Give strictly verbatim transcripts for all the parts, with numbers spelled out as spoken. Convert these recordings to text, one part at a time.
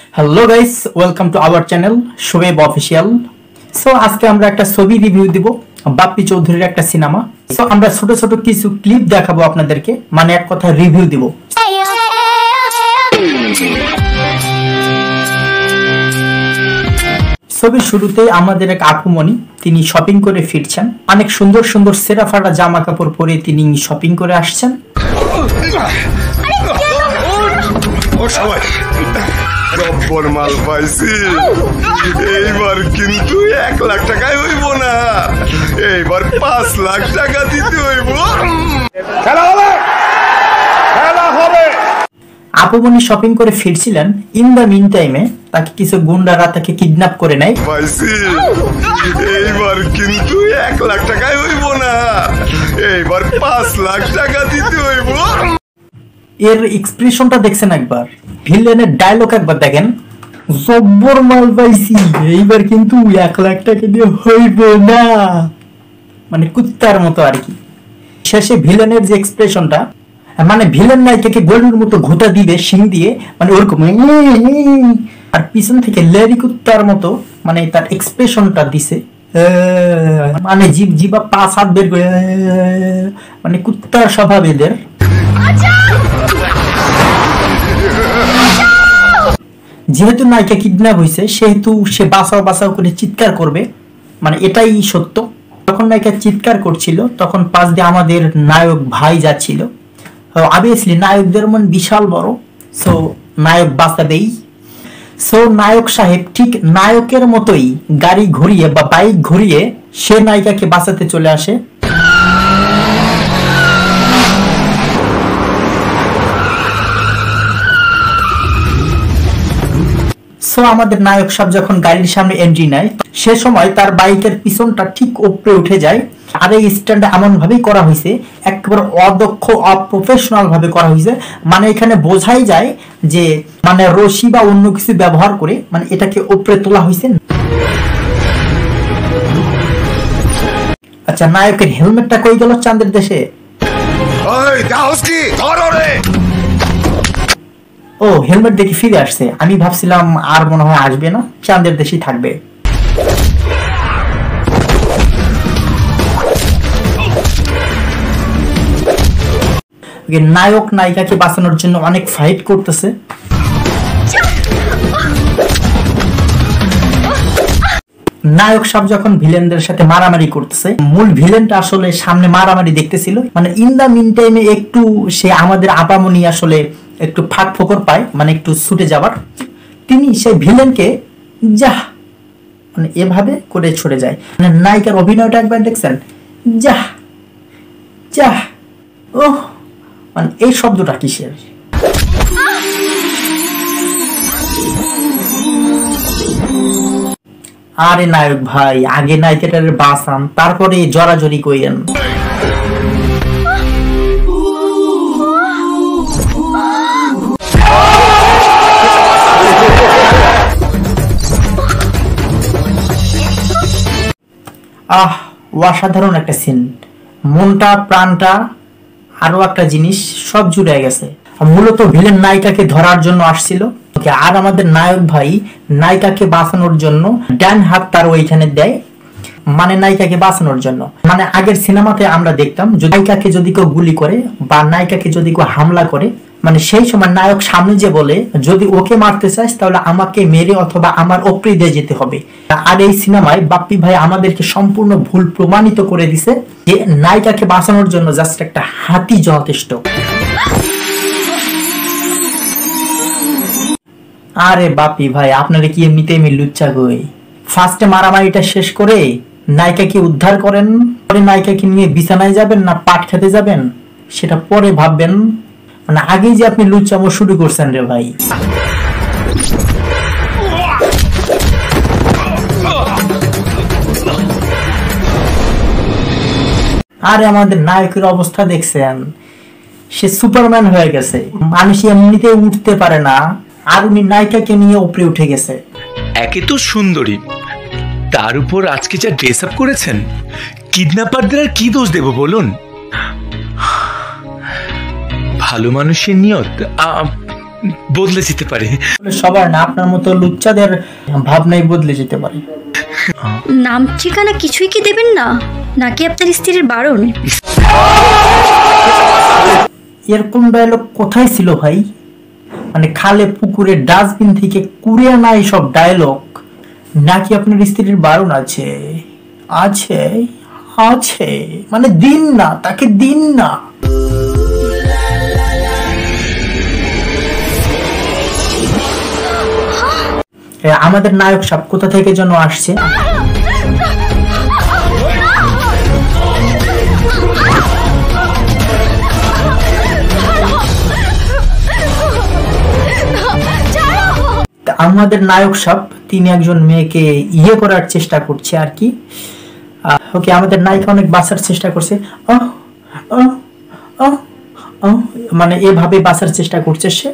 Hello guys, welcome to our channel Shoaib official. So আজকে আমরা একটা ছবি রিভিউ দিব, বাপ্পি চৌধুরীর একটা সিনেমা। সো আমরা ছোট ছোট কিছু ক্লিপ দেখাবো আপনাদেরকে, মানে এক কথা রিভিউ দিব। ছবির শুরুতে আমাদের এক আপুমণি, তিনি শপিং করে ফিরছেন। অনেক সুন্দর সুন্দর সেরা ফাটা জামা কাপড় পরে তিনি শপিং করে আসছেন। রব্বর মাল পাইছি, এইবার কিন্তু এক লাখ টাকায় হইব না, এইবার পাঁচ লাখ টাকা দিতে হইব। খেলা হবে, খেলা হবে। আপুমণি শপিং করে ফিরছিলেন, ইন দ্য মিন টাইমে তাকে কিছু গুন্ডারা তাকে কিডন্যাপ করে নেয়। পাইছি, এইবার কিন্তু এক লাখ টাকায় হইব না, এইবার পাঁচ লাখ টাকা দিতে হইব। এর এক্সপ্রেশনটা দেখছেন একবার, ভিলেনের ডায়লগ একবার দেখেন, জব্বর মাল পাইছি, এইবার কিন্তু এক লাখ টাকা দিয়ে হইব না, মানে কুত্তার মতো আর কি। শেষে ভিলেনের যে এক্সপ্রেশনটা, মানে ভিলেন নায়িকাকে গরুর মতো ঘুটা দিবে শিং দিয়ে, মানে ওরকম, আর পিছন থেকে লেরি কুত্তার মতো মানে তার এক্সপ্রেশনটা দিছে, মানে জিভ জিবা পাঁচ হাত বের করে, মানে কুত্তার স্বভাব এদের। যেহেতু নায়িকা কিডন্যাপ হয়েছে সেহেতু সে বাঁচাও বাঁচাও করে চিৎকার করবে, মানে এটাই সত্য। যখন নায়িকা চিৎকার করছিল তখন পাশ দিয়ে আমাদের নায়ক ভাই যাচ্ছিল। অবভিয়াসলি নায়কদের মন বিশাল বড়, সো নায়ক বাঁচাবেই। সো নায়ক সাহেব ঠিক নায়কের মতোই গাড়ি ঘুরিয়ে বা বাইক ঘুরিয়ে সে নায়িকাকে বাঁচাতে চলে আসে। সো আমাদের নায়ক সাহেব যখন গাড়ির সামনে এন্ট্রি নেয়, সে সময় তার বাইকের পিছনটা ঠিক উপরে উঠে যায়। আর এই স্ট্যান্ডটা এমন ভাবেই করা হয়েছে, একেবারে অদক্ষ অপ্রফেশনাল ভাবে করা হয়েছে, মানে এখানে বোঝাই যায় যে মানে রশি বা অন্য কিছু ব্যবহার করে মানে এটাকে উপরে তোলা হয়েছে। আচ্ছা, নায়কের হেলমেটটা কই গেল চাঁদের দেশে? ও, হেলমেট দেখে ফিরে আসছে। আমি ভাবছিলাম আর মনে হয় আসবে না, চাঁদের দেশেই থাকবে। নায়ক নায়িকাকে বাঁচানোর জন্য অনেক ফাইট করতেছে। নায়ক সাহেব যখন ভিলেনদের সাথে মারামারি করতেছে, মূল ভিলেনটা আসলে সামনে মারামারি দেখতেছিল, মানে ইন দা মিন টাইমে একটু সে আমাদের আপামনি আসলে একটু ফাঁক ফোকর পায়, মানে একটু ছুটে যাবার। তিনি সেই ভিলেনকে যা মানে এভাবে করে ছুটে যায়। মানে নায়িকার অভিনয়টা একবার দেখছেন, যা যা ও, মানে এই শব্দটা কিসের? আরে নায়ক ভাই, আগে নায়িকাটার বাঁচান, তারপরে জড়াজড়ি কইরেন। আহ, অসাধারণ একটা সিন, মনটা প্রাণটা আরো একটা জিনিস সব জুড়ে গেছে। মূলত ভিলেন নায়িকাকে ধরার জন্য আসছিল, আর আমাদের নায়ক ভাই নায়িকাকে বাঁচানোর জন্য ডান হাত তার ওইখানে দেয়, মানে নায়িকাকে বাঁচানোর জন্য। মানে আগের সিনেমাতে আমরা দেখতাম নায়িকাকে যদি কেউ গুলি করে বা নায়িকাকে যদি কেউ হামলা করে, মানে সেই সময় নায়ক সামনে যে বলে, যদি ওকে মারতে চাস তাহলে আমাকে মেরে অথবা আমার ওপরে দিয়ে যেতে হবে। আর এই সিনেমায় বাপ্পি ভাই আমাদেরকে সম্পূর্ণ ভুল প্রমাণিত করে দিছে যে নায়িকাকে বাঁচানোর জন্য জাস্ট একটা হাতি যথেষ্ট। আরে বাপ্পি ভাই, আপনারা কি এমনিতে এমনি লুচ্চা গই? ফার্স্টে মারামারিটা শেষ করে নায়িকাকে উদ্ধার করেন, পরে নায়িকাকে নিয়ে বিছানায় যাবেন না পাট খেতে যাবেন সেটা পরে ভাববেন, মানে আগেই যে আপনি লুচ্চামো শুরু করছেন রে ভাই। আরে আমাদের নায়কের অবস্থা দেখছেন, সে সুপারম্যান হয়ে গেছে, মানুষ এমনিতে উঠতে পারে না, আর উনি নায়িকাকে নিয়ে উপরে উঠে গেছে। একে তো সুন্দরী, তার উপর আজকে যা ড্রেস আপ করেছেন, কিডন্যাপারদের আর কি দোষ দেব বলুন? ভালো মানুষের নিয়ত বদলে যেতে পারে। সবার না, আপনার মতো লুচ্চাদের ভাবনাই বদলে যেতে পারে। নাম ঠিকানা কিছুই কি দেবেন না, নাকি আপনার স্ত্রীর বারণ? এরকম ডায়লগ কোথায় ছিল ভাই? মানে খালে পুকুরে ডাস্টবিন থেকে কুড়ে আনা এইসব ডায়লগ, নাকি আপনার স্ত্রীর বারণ আছে? আছে আছে মানে দিন না, তাকে দিন না। আমাদের নায়ক সাহেব কোথা থেকে যেন আসছে। আমাদের নায়ক সাহেব তিনি একজন মেয়েকে ইয়ে করার চেষ্টা করছে আর কি। ওকে, আমাদের নায়িকা অনেক বাঁচার চেষ্টা করছে, মানে এভাবে বাঁচার চেষ্টা করছে সে।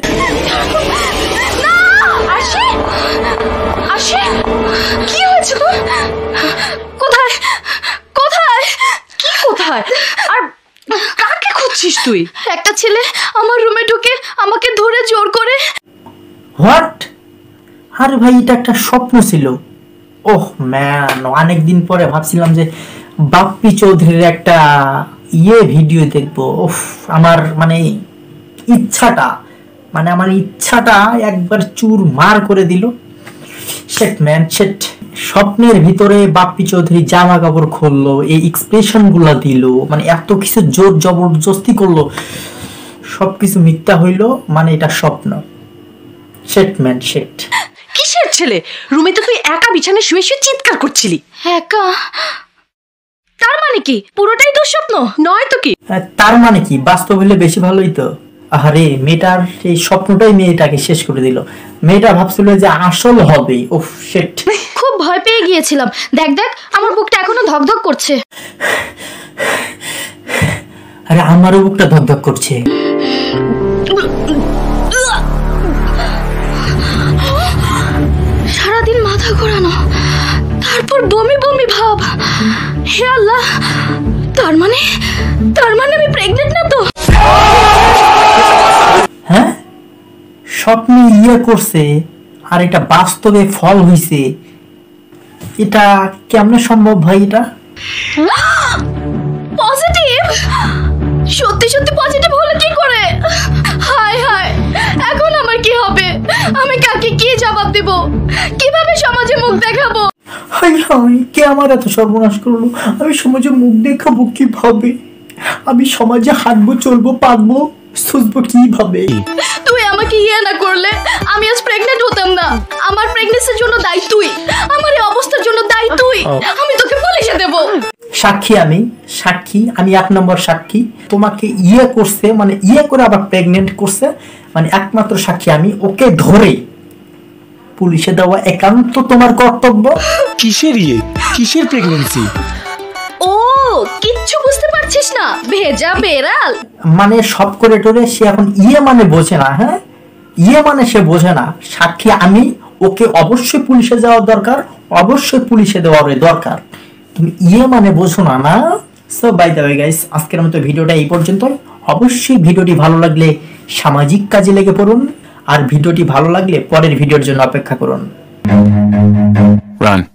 কি হয়েছে? কোথায় কোথায় কি কোথায়? আর কাকে খুঁজছিস তুই? একটা ছেলে আমার রুমে ঢুকে আমাকে ধরে জোর করে। হোয়াট? আরে ভাই, এটা একটা স্বপ্ন ছিল। ওহ ম্যান, অনেকদিন পরে ভাবছিলাম যে বাপ্পি চৌধুরীর একটা ইয়ে ভিডিও দেখবো। ওহ, আমার মানে ইচ্ছাটা মানে আমার ইচ্ছাটা একবার চুর মার করে দিল। শেট ম্যান শেট। স্বপ্নের ভিতরে বাপ্পি চৌধুরী জামা কাপড় খুললো, এই এক্সপ্রেশন গুলা দিল, মানে এত কিছু জোর জবরদস্তি করলো, সবকিছু মিথ্যা হইলো, মানে এটা স্বপ্ন। শেট ম্যান শেট। কিসের ছেলে? রুমে তো তুই একা বিছানায় শুয়ে শুয়ে চিৎকার করছিলি। একা? তার মানে কি পুরোটাই দুঃস্বপ্ন নয় তো কি? তার মানে কি বাস্তব হলে বেশি ভালোই তো। আরে মেয়েটার এই স্বপ্নটাই মেয়েটাকে শেষ করে দিল। মেয়েটা ভাবছিল যে আসল হবে। ওহ শিট, খুব ভয় পেয়ে গিয়েছিলাম। দেখ দেখ আমার বুকটা এখনো ধকধক করছে। আরে আমারও বুকটা ধকধক করছে। সারাদিন মাথা ঘোরানো, তারপর বমি বমি ভাব। হে আল্লাহ, তার মানে তার মানে আমি প্রেগনেন্ট না তো? হ্যাঁ, স্বপ্নে ইয়ে করছে আর এটা বাস্তবে ফল হইছে। এটা কেমনে সম্ভব ভাই? এটা পজিটিভ? সত্যি সত্যি পজিটিভ হলো কি করে? হায় হায়, এখন আমার কি হবে? আমি কাকে কি জবাব দেব? কিভাবে সমাজে মুখ দেখাবো? হাই হাই, কে আমার এত সর্বনাশ করলো? আমি সমাজে মুখ দেখাবো কিভাবে? আমি সমাজে হাঁটবো, চলবো, পারবো, সুঝবো কিভাবে? তুই আমাকে ইয়ে না করলে আমি আজ প্রেগনেন্ট হতাম না। আমার প্রেগনেন্সির জন্য দায়ী তুই, আমার এই অবস্থার জন্য দায়ী তুই। আমি তোকে পুলিশে দেব। সাক্ষী আমি, সাক্ষী আমি, এক নম্বর সাক্ষী। তোমাকে ইয়ে করছে মানে ইয়ে করে আবার প্রেগনেন্ট করছে, মানে একমাত্র সাক্ষী আমি। ওকে ধরে পুলিশে দেওয়া একান্ত তোমার কর্তব্য। কিসের ইয়ে, কিসের প্রেগন্যান্সি? ও কিচ্ছু বুঝতে পারছিস না, ভেজা বেড়াল। মানে সব করে টোরে সে এখন ইয়ে মানে বোঝে না। হ্যাঁ, ইয়ে মানে সে বোঝে না। সাক্ষী আমি, ওকে অবশ্যই পুলিশে যাওয়া দরকার, অবশ্যই পুলিশে দেওয়া দরকার। তুমি ইয়ে মানে বোঝো না না। So by the way guys, আজকের মতো ভিডিওটা এই পর্যন্তই। অবশ্যই ভিডিওটি ভালো লাগলে সামাজিক কাজে লেগে পড়ুন, আর ভিডিওটি ভালো লাগলে পরের ভিডিওর জন্য অপেক্ষা করুন। রান।